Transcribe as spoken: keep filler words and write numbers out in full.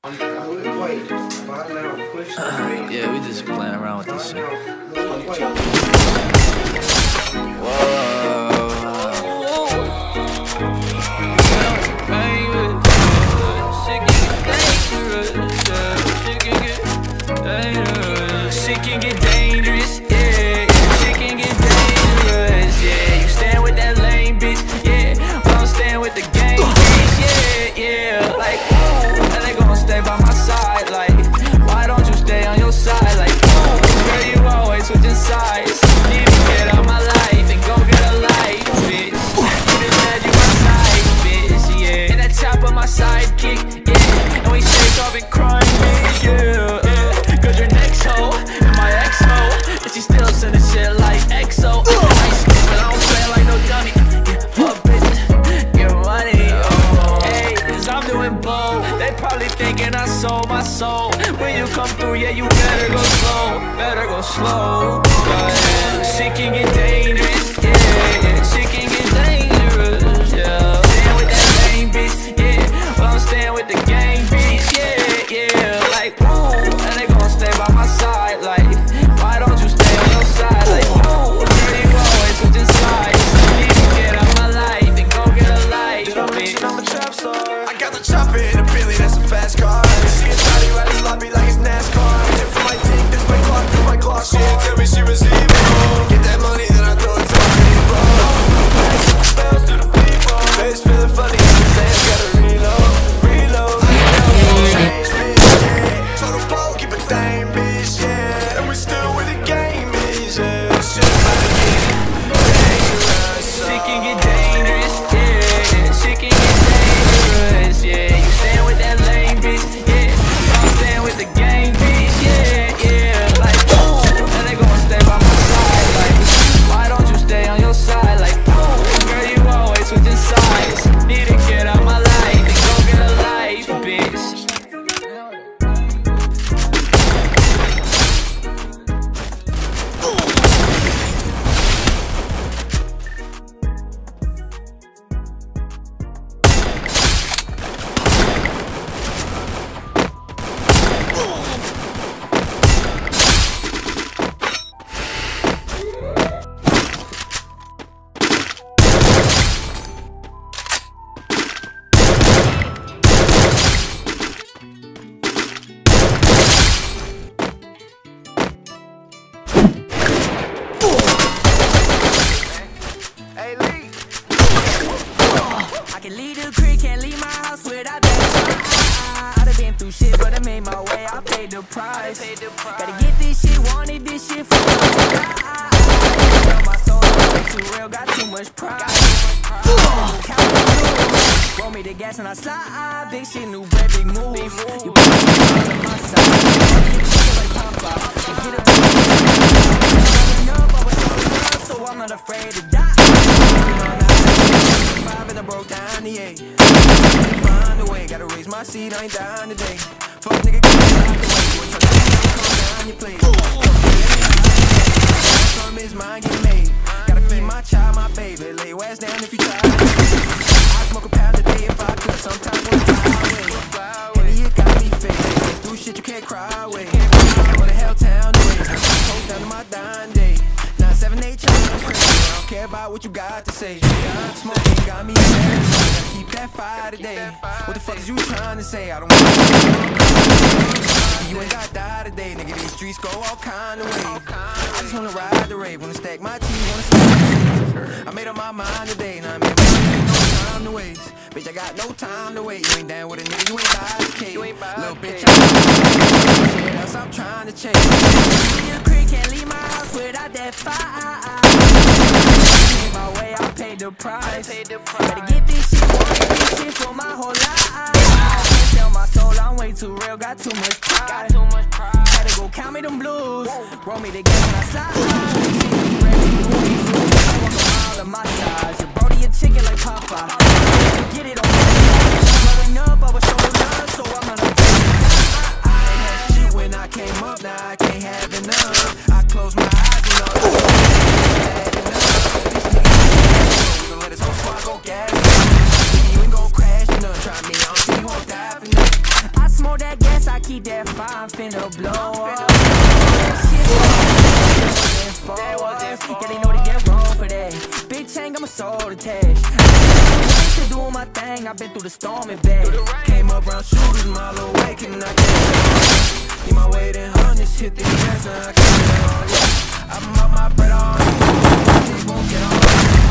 Yeah, we just playing around with this shit. Whoa. Shit can get dangerous, yeah. Shit can get dangerous, yeah. You stand with that lame bitch, yeah. Well, I'm staying with the gang bitch, yeah, yeah. Like, ooh, and they gon' stay by my side, like, why don't you stay on your side? Like, ooh, girl, you always switching sides. Need to get out my life and go get a life, bitch. You been mad, you my side, bitch, yeah. And that top of my sidekick, yeah. And we shake off and crying, bitch, yeah. Cause your next hoe and my ex-hoe, and she still sending shit like X O. I ain't stupid, I don't play like no dummy. Yeah, fuck bitches, get money, oh. Hey, cause I'm doing blow. They probably thinking I sold my soul. When you come through, yeah, you better go slow. Better go slow. But shit can get dangerous, yeah, yeah. Shit can get dangerous, yeah. Staying with that lame bitch, yeah. Well, I'm staying with the gang bitch, yeah, yeah. Like, ooh, and they gon' stay by my side, like, why don't you stay on your side? Like, ooh, girl, you always switching sides. Need to get out my life and go get a life, Did I mention I'm a trap star? I got the chopper in a Billy, that's a fast car. She gets shotty right as lobby like it's NASCAR. Tip for my dick, this my clock, this my clock. She didn't tell me she received it. Get that money, then I throw it to my people. Bells to the people. Face feeling funny, I'm saying gotta reload, reload. So the ball keep a thing, bitch, yeah. And we still with the game, bitch, yeah. Shit about to get dangerous. shit can get dangerous, yeah. Shit can get dangerous, yeah. You stand with that lame bitch, yeah. I'm staying with the gang bitch, yeah, yeah. Like, ooh, and they gon' stay by my side, like, why don't you stay on your side? Like, ooh, girl, you always switching sides. Need to get out my life and go get a life, bitch. Hey, Lee. I can leave the creek, can't leave my house without that. I done been through shit, but I made my way, I paid the price. Gotta get this shit, wanted this shit for my soul, I'm too real, got too much pride. Roll me the gas and I slide, big shit, new bread, big moves. You put me on my side, like Papa. Get up, so I'm not afraid to die. Five and I broke down the eight. Find a way, gotta raise my seat, I ain't down today. Fuck nigga, get out the way. Come down your plate. Some is mine, get made. Gotta feed my child, my baby. Lay your ass down if you try. I smoke a pound a day if I could. Sometimes when I fly away. Henny, it got me faded. Do shit you can't cry away. Go to hell town away. Hold down to my dying day. Seven, eight, crazy. I don't care about what you got to say. Smoking got me mad. Gotta keep that fire today. What the fuck is you trying to say? I don't want to. You ain't got die today, nigga. These streets go all kind of ways. I just wanna ride the rave, wanna stack my teeth, wanna stack. I made up my mind today, now I made no time to waste. Bitch, I got no time to wait. You ain't down with a nigga, you ain't by the cake. Little bitch, I'm else I'm trying to chase. The creek can't leave my house without that fire. Made my way, I paid the price. Gotta get this shit, wanted this shit for my whole life. I can't tell my soul, I'm way too real, got too much pride. Gotta go count me them blues, roll me the gas and I slide. Walk a mile of my size, your brody a chicken like Popeye. Get it on me, blowing up, I was so love, so I'm gonna I ain't had shit when I came up, now I can't have enough. I close my eyes and all that. Let his whole squad go gas. You ain't gon' crash, you know, try me, I don't think you won't die for nothing. I smoke that keep that fire, I'm finna blow up. Yeah, they know they get wrong for that. Big chain, got my soul attached. I'm doing my thing, I've been through the storm and back. Came up around shooters, mile away, can I get Need my weight in hundreds, hit the gas and I can't get on, yeah. I'm out my bread all, they won't get on.